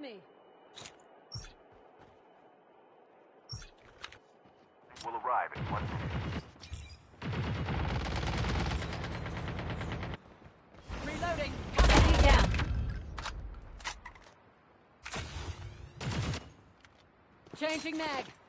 me. Will arrive in 1 minute. Reloading. Enemy down. Changing mag.